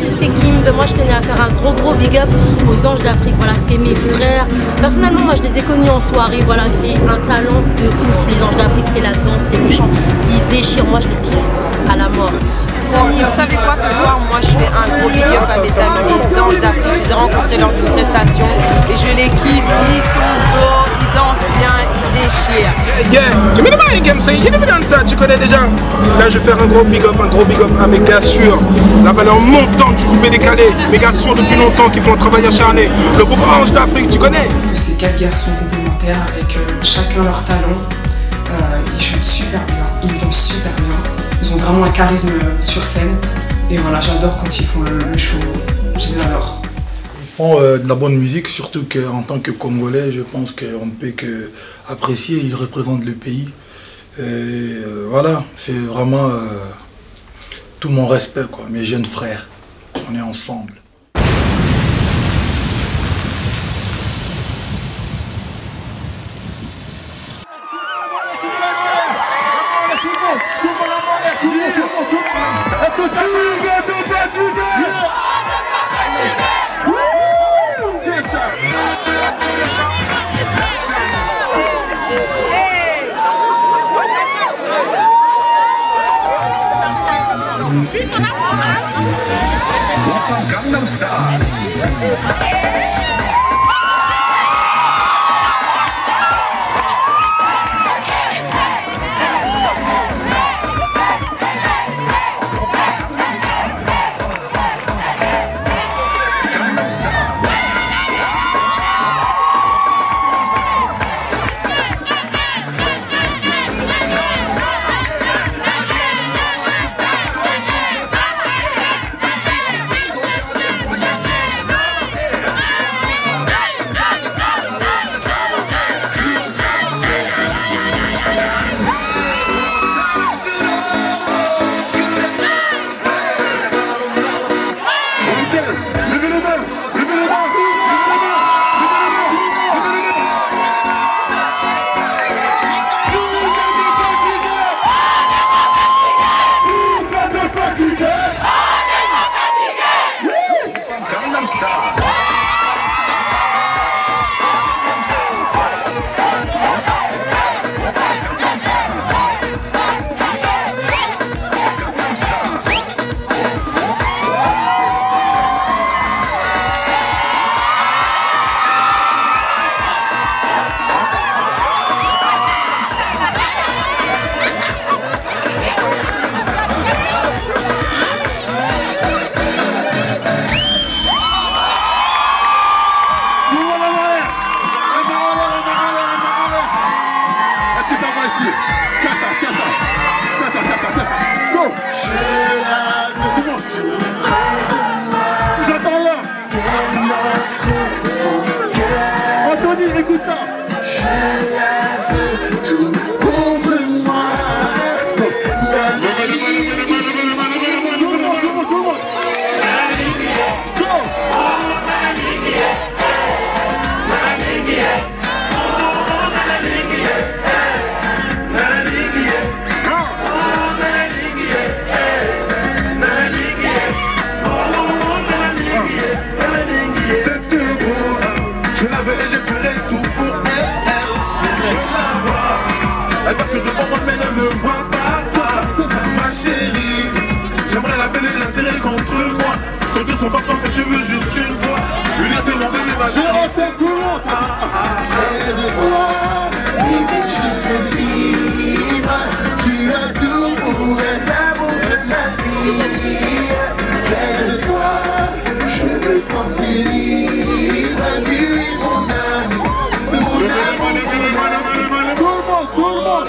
c'est Kim. Moi, je tenais à faire un gros big up aux Anges d'Afrique. Voilà, c'est mes frères. Personnellement, moi, je les ai connus en soirée. Voilà, c'est un talent de ouf. Les Anges d'Afrique, c'est la danse, c'est le chant. Ils déchirent. Moi, je les kiffe à la mort. Tony, vous savez quoi, ce soir, moi, je fais un gros big up à mes amis des Anges d'Afrique. Je les ai rencontrés lors d'une prestation et je les kiffe. Ils sont beaux, ils dansent bien, ils déchirent. Yeah, give me the mic, MC. You never done ça, tu connais déjà. Là, je vais faire un gros big up à mes gars sûrs. La valeur montante du coupé décalé. Mes gars sûrs depuis longtemps qui font un travail acharné. Le groupe Anges d'Afrique, tu connais. Ces 4 garçons complémentaires avec chacun leur talent. Ils chantent super bien, ils dansent super bien. Ils ont vraiment un charisme sur scène. Et voilà, j'adore quand ils font le show. Je les adore. Ils font de la bonne musique, surtout qu'en tant que Congolais, je pense qu'on ne peut qu'apprécier. Ils représentent le pays. Et voilà, c'est vraiment tout mon respect, quoi. Mes jeunes frères, on est ensemble. Gangnam Style. Écoute ça. Je la veux tout contre moi. Elle passe devant moi mais ne me voit pas. Ma chérie, j'aimerais l'appeler, la serrer contre moi. Son Dieu, son papa, ses cheveux juste une fois. Lui a demandé mes machins. C'est tout le monde. Près de toi, bébé, je veux vivre. Tu as tout pour être l'amour de ma vie. Près de toi, je me sens si libre. Suis mon ami, mon ami. Tout le monde.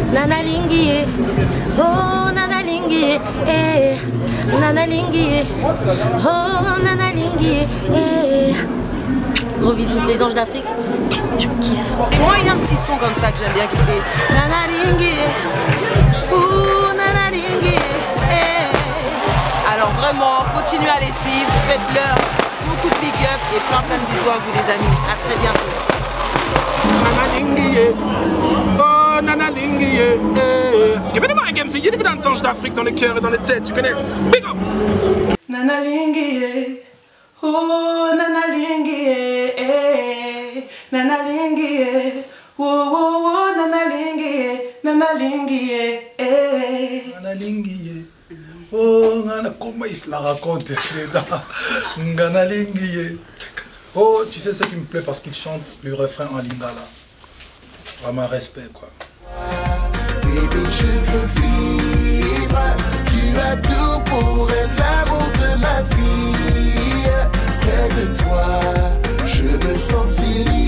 Nana Linguier, oh Nana Linguier, eh. Nana Linguier, oh Nana Linguier, eh. Gros bisous, les anges d'Afrique, je vous kiffe. Et moi, il y a un petit son comme ça que j'aime bien qui fait Nana Linguier, oh Nana Linguier, eh. Alors vraiment, continuez à les suivre, faites-leur beaucoup de big up et plein de bisous à vous les amis. À très bientôt. Nana Linguier, oh Nana Linguier, eh. Give me the mic, MC, il y a des danseurs d'Afrique dans les cœurs et dans les têtes, tu connais. Big up! Nana Linguier, oh Nana Linguier, eh. Nana Linguier, oh oh oh Nana Linguier, Nana Linguier, eh. Nana Linguier. Oh, comment il se la raconte, Nana Linguier. Oh, tu sais ce qui me plaît parce qu'il chante le refrain en lingala. Vraiment respect, quoi. Baby, je veux vivre. Tu as tout pour être l'amour de ma vie. Près de toi, je me sens si libre.